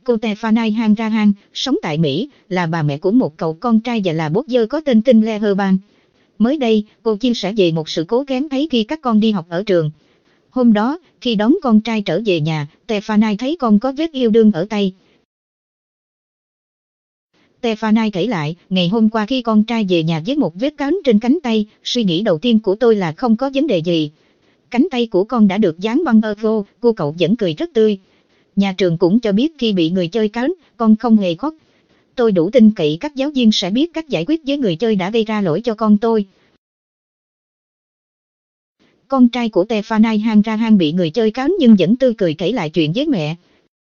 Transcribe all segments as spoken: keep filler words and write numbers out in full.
Cô Stephanie Hanrahan, sống tại Mỹ, là bà mẹ của một cậu con trai và là bốt dơ có tên Tin Leherban. Mới đây, cô chia sẻ về một sự cố kém thấy khi các con đi học ở trường. Hôm đó, khi đón con trai trở về nhà, Stephanie thấy con có vết yêu đương ở tay. Stephanie kể lại, ngày hôm qua khi con trai về nhà với một vết cán trên cánh tay, suy nghĩ đầu tiên của tôi là không có vấn đề gì. Cánh tay của con đã được dán băng vô, cô cậu vẫn cười rất tươi. Nhà trường cũng cho biết khi bị người chơi cán, con không hề khóc. Tôi đủ tin cậy các giáo viên sẽ biết cách giải quyết với người chơi đã gây ra lỗi cho con tôi. Con trai của Stephanie Hanrahan bị người chơi cán nhưng vẫn tươi cười kể lại chuyện với mẹ.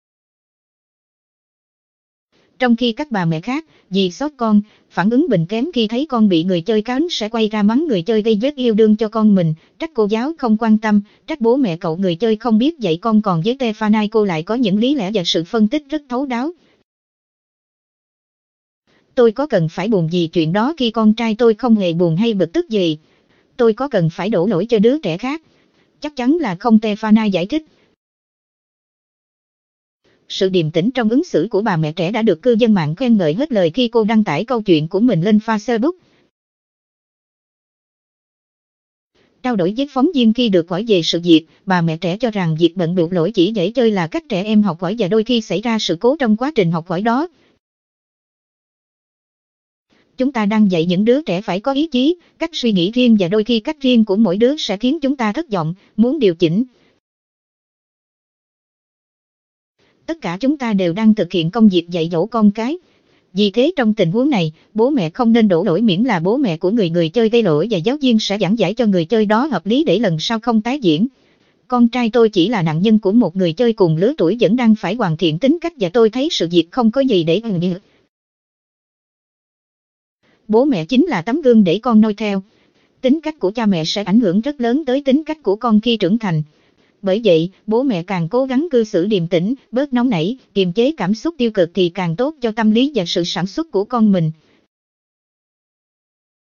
Trong khi các bà mẹ khác, vì xót con, phản ứng bình kém khi thấy con bị người chơi cán sẽ quay ra mắng người chơi gây vết yêu đương cho con mình, trách cô giáo không quan tâm, trách bố mẹ cậu người chơi không biết dạy con, còn với Stephanie cô lại có những lý lẽ và sự phân tích rất thấu đáo. Tôi có cần phải buồn vì chuyện đó khi con trai tôi không hề buồn hay bực tức gì. Tôi có cần phải đổ lỗi cho đứa trẻ khác? Chắc chắn là không, Stephanie giải thích. Sự điềm tĩnh trong ứng xử của bà mẹ trẻ đã được cư dân mạng khen ngợi hết lời khi cô đăng tải câu chuyện của mình lên Facebook. Trao đổi với phóng viên khi được hỏi về sự việc, bà mẹ trẻ cho rằng việc bận bịu lỗi chỉ để chơi là cách trẻ em học hỏi và đôi khi xảy ra sự cố trong quá trình học hỏi đó. Chúng ta đang dạy những đứa trẻ phải có ý chí, cách suy nghĩ riêng và đôi khi cách riêng của mỗi đứa sẽ khiến chúng ta thất vọng, muốn điều chỉnh. Tất cả chúng ta đều đang thực hiện công việc dạy dỗ con cái. Vì thế trong tình huống này, bố mẹ không nên đổ lỗi miễn là bố mẹ của người người chơi gây lỗi và giáo viên sẽ giảng giải cho người chơi đó hợp lý để lần sau không tái diễn. Con trai tôi chỉ là nạn nhân của một người chơi cùng lứa tuổi vẫn đang phải hoàn thiện tính cách và tôi thấy sự việc không có gì để ẩn như. Bố mẹ chính là tấm gương để con noi theo. Tính cách của cha mẹ sẽ ảnh hưởng rất lớn tới tính cách của con khi trưởng thành. Bởi vậy, bố mẹ càng cố gắng cư xử điềm tĩnh, bớt nóng nảy, kiềm chế cảm xúc tiêu cực thì càng tốt cho tâm lý và sự sản xuất của con mình.